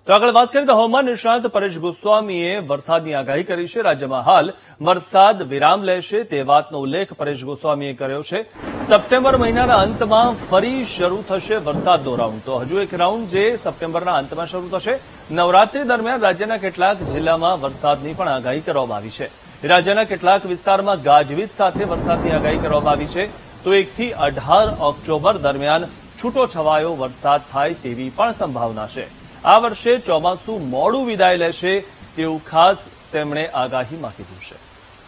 તો આગળ વાત કરીએ તો હવામાન નિષ્ણાત પરેશ ગોસ્વામીએ વરસાદની આગાહી કરી છે। રાજ્યમાં હાલ વરસાદ વિરામ લેશે તે વાતનો ઉલ્લેખ પરેશ ગોસ્વામીએ કર્યો છે। સપ્ટેમ્બર મહિનાના અંતમાં ફરી શરૂ થશે વરસાદનો રાઉન્ડ। તો હજુ એક રાઉન્ડ જે સપ્ટેમ્બરના અંતમાં શરૂ થશે। નવરાત્રી દરમિયાન રાજ્યના કેટલાક જિલ્લામાં વરસાદની પણ આગાહી કરવામાં આવી છે। રાજ્યના કેટલાક વિસ્તારમાં ગાજવીજ સાથે વરસાદની આગાહી કરવામાં આવી છે। તો 1 થી 18 ઓક્ટોબર દરમિયાન છૂટોછવાયો વરસાદ થાય તેવી પણ સંભાવના છે। આ વર્ષે ચોમાસું મોડું વિદાય લેશે તેવું ખાસ તેમણે આગાહીમાં કીધું છે।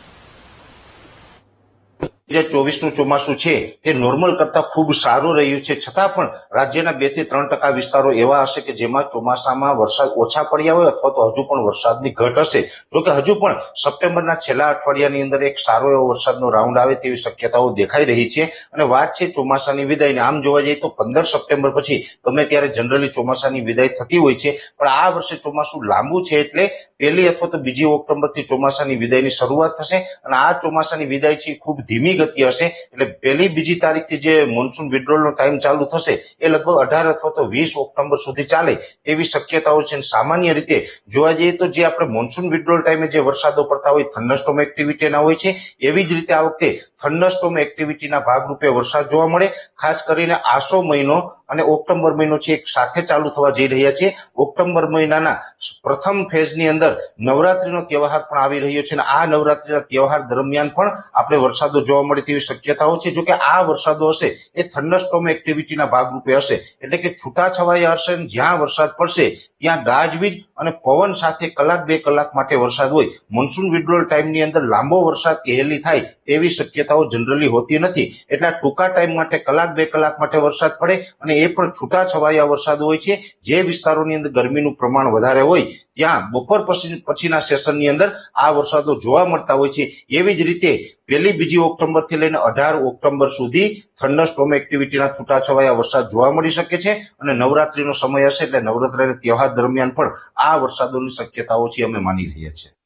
2024નું ચોમાસું છે તે નોર્મલ કરતા ખૂબ સારું રહ્યું છે, છતાં પણ રાજ્યના 2 થી 3% વિસ્તારો એવા હશે કે જેમાં ચોમાસામાં વરસાદ ઓછા પડ્યા હોય અથવા તો હજુ પણ વરસાદની ઘટ હશે। જોકે હજુ પણ સપ્ટેમ્બરના છેલ્લા અઠવાડિયાની અંદર એક સારો એવો વરસાદનો રાઉન્ડ આવે તેવી શક્યતાઓ દેખાઈ રહી છે। અને વાત છે ચોમાસાની વિદાયની, આમ જોવા જઈએ તો 15 સપ્ટેમ્બર પછી ગમે ત્યારે જનરલી ચોમાસાની વિદાય થતી હોય છે, પણ આ વર્ષે ચોમાસું લાંબુ છે એટલે 1 અથવા તો 2 ઓક્ટોબરથી ચોમાસાની વિદાયની શરૂઆત થશે। અને આ ચોમાસાની વિદાય છે ખૂબ ધીમી ગતિ હશે, એટલે 1-2 તારીખથી જે મોન્સૂન વિડ્રોલનો ટાઈમ ચાલુ થશે એ લગભગ 18 અથવા તો 20 ઓક્ટોબર સુધી ચાલે તેવી શક્યતાઓ છે। સામાન્ય રીતે જોવા જઈએ તો જે આપણે મોન્સૂન વિડ્રોલ ટાઈમે જે વરસાદો પડતા હોય થંડરસ્ટોર્મ એક્ટિવિટીના હોય છે, એવી જ રીતે આ વખતે થંડરસ્ટોર્મ એક્ટિવિટીના ભાગરૂપે વરસાદ જોવા મળે। ખાસ કરીને આસો મહિનો અને ઓક્ટોબર મહિનો છે એક સાથે ચાલુ થવા જઈ રહ્યા છે। ઓક્ટોબર મહિનાના પ્રથમ ફેઝની અંદર નવરાત્રીનો તહેવાર પણ આવી રહ્યો છે, અને આ નવરાત્રીના તહેવાર દરમિયાન પણ આપણે વરસાદો જોવા મળે તેવી શક્યતાઓ છે। જો કે આ વરસાદો હશે એ થંડરસ્ટોર્મ એક્ટિવિટીના ભાગરૂપે હશે, એટલે કે છૂટાછવાયા હશે, જ્યાં વરસાદ પડશે ત્યાં ગાજવીજ અને પવન સાથે 1-2 કલાક માટે વરસાદ હોય। મોન્સૂન વિડ્રોલ ટાઈમની અંદર લાંબો વરસાદ કહેલી થાય તેવી શક્યતાઓ જનરલી હોતી નથી, એટલે ટૂંકા ટાઈમ માટે 1-2 કલાક માટે વરસાદ પડે અને એ પણ છૂટાછવાયા વરસાદ હોય છે। જે વિસ્તારોની અંદર ગરમીનું પ્રમાણ વધારે હોય ત્યાં બપોર પછીના સેશનની અંદર આ વરસાદો જોવા મળતા હોય છે। એવી જ રીતે 1-2 ઓક્ટોબરથી લઈને 18 ઓક્ટોબર સુધી થંડરસ્ટોર્મ એક્ટિવિટીના છૂટાછવાયા વરસાદ જોવા મળી શકે છે। અને નવરાત્રીનો સમય હશે એટલે નવરાત્રીના તહેવાર દરમિયાન પણ આ વરસાદોની શક્યતાઓ છે અમે માની રહ્યા છીએ।